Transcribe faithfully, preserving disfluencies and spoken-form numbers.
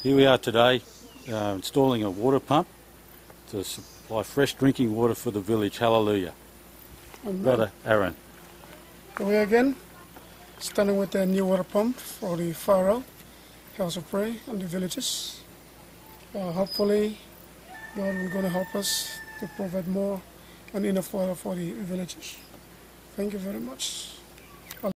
Here we are today uh, installing a water pump to supply fresh drinking water for the village. Hallelujah. Amen. Brother Aaron. Here we are again, starting with a new water pump for the Pharaoh House of Prayer and the villages. Uh, hopefully, God will going to help us to provide more and enough water for the villages. Thank you very much.